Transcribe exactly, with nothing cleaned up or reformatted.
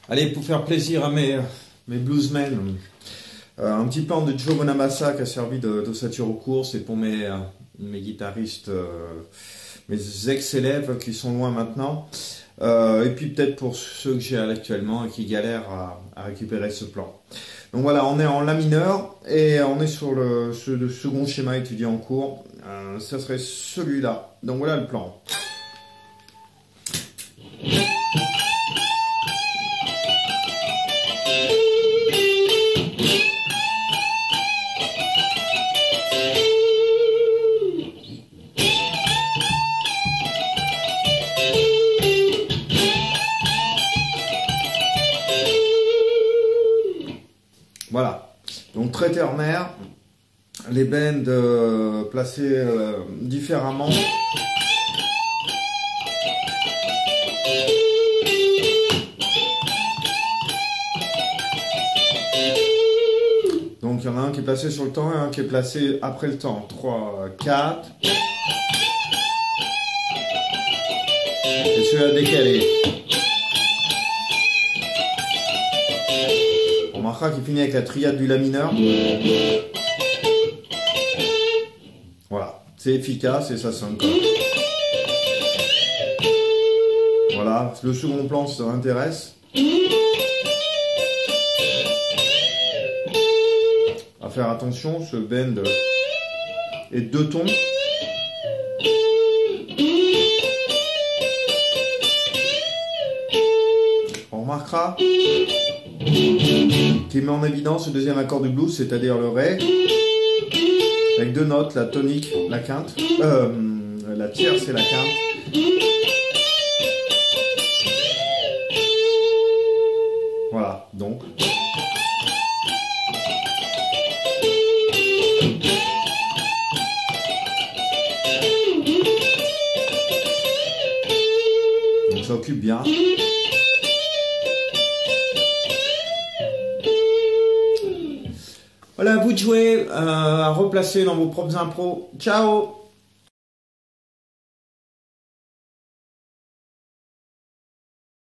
Allez, pour faire plaisir à mes, mes bluesmen, euh, un petit plan de Joe Bonamassa qui a servi d'ossature aux courses, et pour mes, euh, mes guitaristes, euh, mes ex-élèves qui sont loin maintenant. Euh, et puis peut-être pour ceux que j'ai actuellement et qui galèrent à, à récupérer ce plan. Donc voilà, on est en La mineur et on est sur le, sur le second schéma étudié en cours. Euh, ça serait celui-là. Donc voilà le plan. Voilà, donc très ternaire, les bends euh, placés euh, différemment. Donc il y en a un qui est placé sur le temps et un qui est placé après le temps. trois, quatre. Et celui-là décalé. On remarquera qu'il finit avec la triade du La mineur. Voilà, c'est efficace et ça sonne comme. Voilà, le second plan ça intéresse. À faire attention, ce bend est deux tons. On remarquera qui met en évidence le deuxième accord du blues, c'est-à-dire le Ré, avec deux notes, la tonique, la quinte, euh, la tierce et la quinte. Voilà, donc. Donc ça occupe bien. Voilà, vous de jouer, euh, à replacer dans vos propres impros. Ciao!